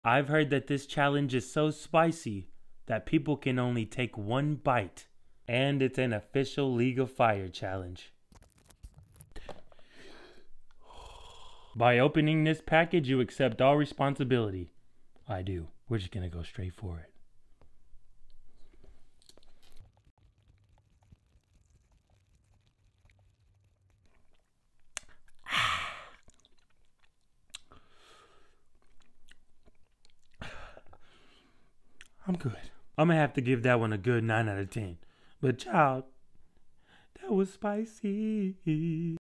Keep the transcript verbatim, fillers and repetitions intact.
I've heard that this challenge is so spicy that people can only take one bite. And it's an official League of Fire challenge. By opening this package, you accept all responsibility. I do. We're just gonna go straight for it. I'm good. I'm gonna have to give that one a good nine out of ten. But child, that was spicy.